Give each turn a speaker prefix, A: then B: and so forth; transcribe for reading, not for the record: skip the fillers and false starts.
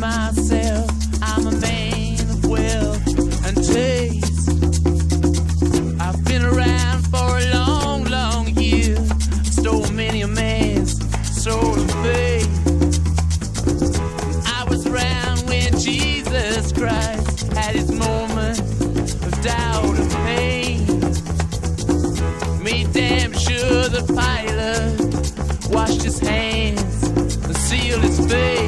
A: myself, I'm a man of wealth and taste. I've been around for a long, long year. Stole many a man's soul of faith. I was around when Jesus Christ had his moment of doubt and pain. Made damn sure the Pilate washed his hands and sealed his face.